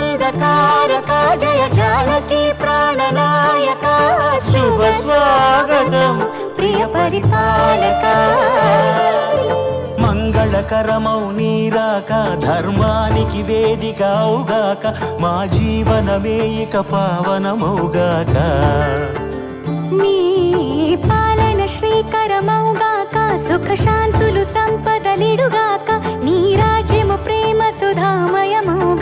మంగళానందకారక జయ జానకి ప్రాణనాయక శుభ స్వాగతం ప్రియ పరిపాలక మంగళకరమౌ నీరాక ధర్మానికి వేదిక అవుగాక మా జీవనమే ఇక పావనమౌగాక నీ పాలన శ్రీకరమౌగాక సుఖ శాంతులు సంపదలిడుగాక నీ రాజ్యము ప్రేమ సుధామయమౌగాక